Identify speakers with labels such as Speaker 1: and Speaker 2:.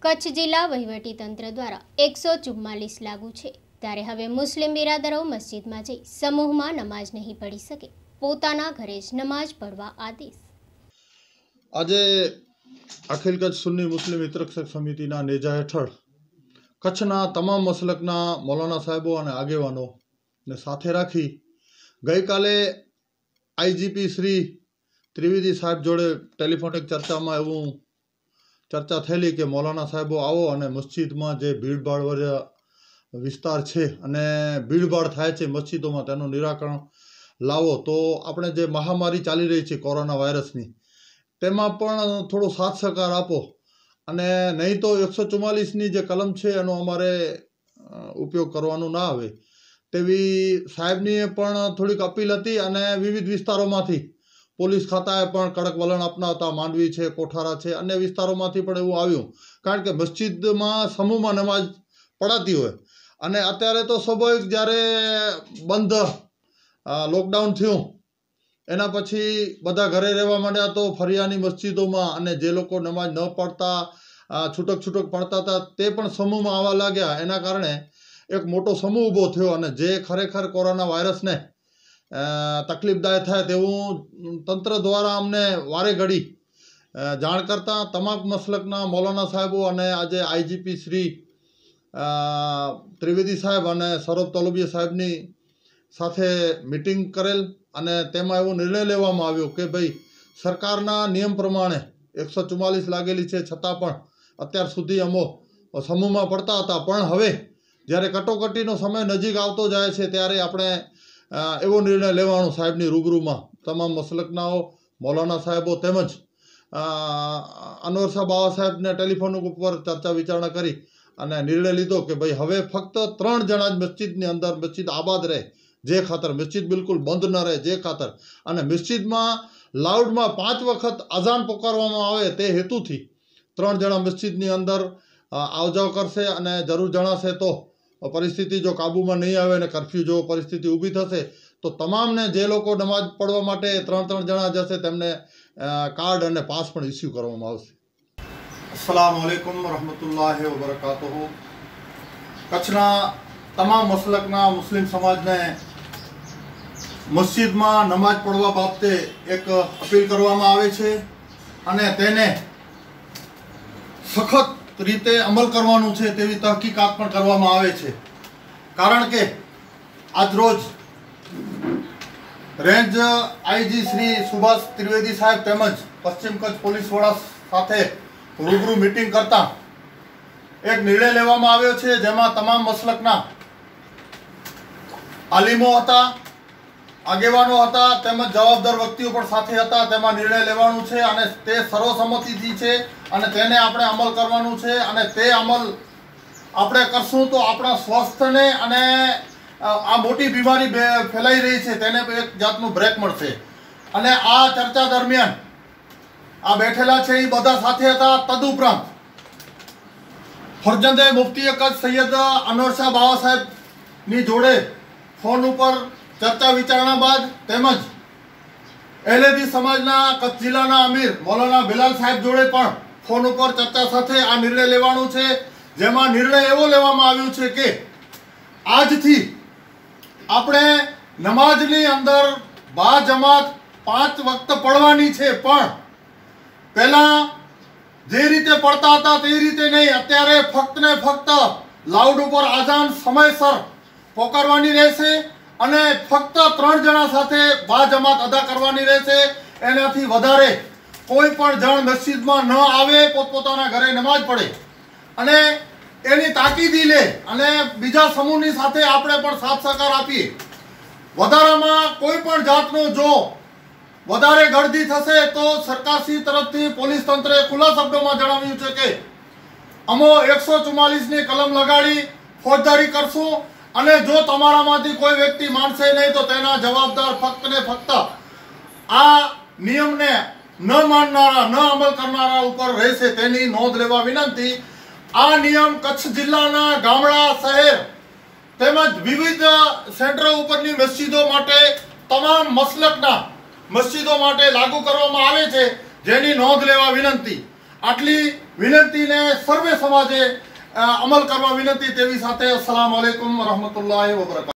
Speaker 1: કચ્છ જિલ્લા વહીવટીતંત્ર દ્વારા 144 લાગુ છે ત્યારે હવે મુસ્લિમ બિરાદરો મસ્જિદમાં જઈ સમૂહમાં નમાઝ નહીં પઢી શકે, પોતાના ઘરે જ નમાઝ પઢવા આદેશ।
Speaker 2: આજે અખિલ કચ્છ સુન્ની મુસ્લિમ વિતરક સમિતિના નેજા હેઠળ કચ્છના તમામ મસલકના મૌલાના સાહેબો અને આગેવાનોને સાથે રાખી ગઈકાલે આઈજીપી શ્રી ત્રિવેદી સાહેબ જોડે ટેલિફોનિક ચર્ચામાં એવું ચર્ચા થયેલી કે મૌલાના સાહેબો આવો અને મસ્જિદમાં જે ભીડભાડ વિસ્તાર છે અને ભીડભાડ થાય છે મસ્જિદોમાં તેનું નિરાકરણ લાવો, તો આપણે જે મહામારી ચાલી રહી છે કોરોના વાયરસની તેમાં પણ થોડો સાથ સહકાર આપો અને નહીં તો 144ની જે કલમ છે એનો અમારે ઉપયોગ કરવાનો ના આવે તેવી સાહેબની પણ થોડીક અપીલ હતી। અને વિવિધ વિસ્તારોમાંથી પોલીસ ખાતાએ પણ કડક વલણ અપનાવતા માંડવી છે, કોઠારા છે, અન્ય વિસ્તારોમાંથી પણ એવું આવ્યું, કારણ કે મસ્જિદમાં સમૂહમાં નમાઝ પડાતી હોય અને અત્યારે તો સ્વાભાવિક જ્યારે બંધ લોકડાઉન થયું એના પછી બધા ઘરે રહેવા માંડ્યા તો ફરિયાની મસ્જિદોમાં અને જે લોકો નમાઝ ન પઢતા છૂટક પડતા હતા તે પણ સમૂહમાં આવવા લાગ્યા। એના કારણે એક મોટો સમૂહ ઊભો થયો અને જે ખરેખર કોરોના વાયરસને તકલીફદાયક થાય તેવું તંત્ર દ્વારા અમને વારે ઘડી જાણ કરતા તમામ મસલકના મૌલાના સાહેબો અને આજે આઈજીપી શ્રી ત્રિવેદી સાહેબ અને સરોબ તોલબિયા સાહેબની સાથે મિટિંગ કરેલ અને તેમાં એવો નિર્ણય લેવામાં આવ્યો કે ભાઈ સરકારના નિયમ પ્રમાણે 144 લાગેલી છે છતાં પણ અત્યાર સુધી અમો સમૂહમાં પડતા હતા, પણ હવે જ્યારે કટોકટીનો સમય નજીક આવતો જાય છે ત્યારે આપણે એવો નિર્ણય લેવાનો સાહેબની રૂબરૂમાં તમામ મસલકનાઓ મૌલાના સાહેબો તેમજ અનવર શાહ બાવા સાહેબને ટેલિફોન ઉપર ચર્ચા વિચારણા કરી અને નિર્ણય લીધો કે ભાઈ હવે ફક્ત 3 જણા જ મસ્જિદની અંદર મસ્જિદ આબાદ રહે જે ખાતર, મસ્જિદ બિલકુલ બંધ ન રહે જે ખાતર, અને મસ્જિદમાં લાઉડમાં 5 વખત અઝાન પોકારવામાં આવે તે હેતુથી 3 જણા મસ્જિદની અંદર આવજાવ કરશે અને જરૂર જણાશે તો પરિસ્થિતિ જો કાબૂમાં નહીં આવે અને કર્ફ્યુ જો પરિસ્થિતિ ઊભી થશે તો તમામને જે લોકો નમાઝ પઢવા માટે 3 જણા જશે તેમને કાર્ડ અને પાસ પણ ઇસ્યુ કરવામાં આવશે। અસ્સલામુ અલૈકુમ વરહમતુલ્લાહિ વબરકાતુહુ। કચ્છના તમામ મસલકના મુસ્લિમ સમાજને મસ્જિદમાં નમાઝ પઢવા બાબતે એક અપીલ કરવામાં આવે છે અને તેને સખત રીતે અમલ કરવાનું છે તેવી તહકીકાત પણ કરવામાં આવે છે, કારણ કે આજરોજ રેન્જ આઈજી શ્રી સુભાષ ત્રિવેદી સાહેબ તેમજ પશ્ચિમ કચ્છ પોલીસ વડા સાથે રૂબરૂ મિટિંગ કરતા એક નિર્ણય લેવામાં આવ્યો છે જેમાં તમામ મસલકના આલિમો હતા, આગેવાનો હતા તેમજ જવાબદાર વ્યક્તિઓ પણ સાથે હતા। તેમાં નિર્ણય લેવાનું છે અને તે સર્વસંમતિથી છે અને તેને આપણે અમલ કરવાનું છે અને તે અમલ આપણે કરશું તો આપણા સ્વાસ્થ્યને અને આ મોટી બીમારી ફેલાઈ રહી છે તેને એક જાતનું બ્રેક મળશે। અને આ ચર્ચા દરમિયાન આ બેઠેલા છે એ બધા સાથે હતા। તદુપરાંત ફરજંદે મુફ્તી કચ્છ સૈયદ અનવર શાહ બાવા સાહેબની જોડે ફોન ઉપર ચર્ચા વિચારણા બાદ તેમજ અહેલેદી સમાજના કચ્છ જિલ્લાના અમીર મૌલાના બિલાલ સાહેબ જોડે પણ ફોન ઉપર ચર્ચા સાથે આ નિર્ણય લેવાનું છે, જેમાં નિર્ણય એવો લેવામાં આવ્યો છે કે આજથી આપણે નમાઝની અંદર બા જમાત 5 વખત પઢવાની છે, પણ પહેલા જે રીતે પડતા હતા તે રીતે નહીં, અત્યારે ફક્ત ને ફક્ત લાઉડ ઉપર આઝાન સમયસર પોકારવાની રહેશે અને ફક્ત 3 જણા સાથે બા જમાત અદા કરવાની રહેશે। એનાથી વધારે કોઈ પણ જણ મસ્જિદમાં ન આવે, પોતપોતાના ઘરે નમાઝ પઢે અને એની તાકીદી લે અને બીજા સમૂહની સાથે આપણે પણ સાથ સહકાર આપીએ। વધારામાં કોઈ પણ જાતનું જો વધારે ગળદી થશે તો સરકારશ્રી તરફથી પોલીસ તંત્રએ ખુલ્લા શબ્દોમાં જણાવ્યું છે કે અમો 144ની કલમ લગાડી ફોજદારી કરશું અને જો તમારામાંથી કોઈ વ્યક્તિ માનશે નહીં તો તેના જવાબદાર ફક્ત ને ફક્ત આ નિયમને ન માનનારા, ન અમલ કરનારા ઉપર રહેશે તેની નોંધ લેવા વિનંતી। આ નિયમ કચ્છ જિલ્લાના ગામડા, શહેર તેમજ વિવિધ સેન્ટરો ઉપરની મસ્જિદો માટે તમામ મસલકના મસ્જિદો માટે લાગુ કરવામાં આવે છે, જેની નોંધ લેવા વિનંતી। આટલી વિનંતીને સર્વે સમાજે અમલ કરવા વિનંતી તેવી સાથે અસ્સલામ વાલેકુમ વરહમતુલ્લાહિ વબરકાતુહુ।